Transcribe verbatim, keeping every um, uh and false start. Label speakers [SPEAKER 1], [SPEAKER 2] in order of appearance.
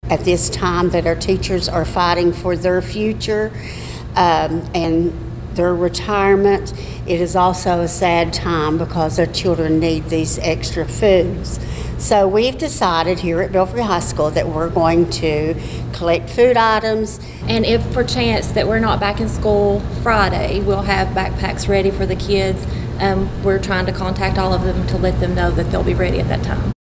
[SPEAKER 1] At this time that our teachers are fighting for their future um, and their retirement, it is also a sad time because our children need these extra foods. So we've decided here at Belfry High School that we're going to collect food items.
[SPEAKER 2] And if for chance that we're not back in school Friday, we'll have backpacks ready for the kids. Um, we're trying to contact all of them to let them know that they'll be ready at that time.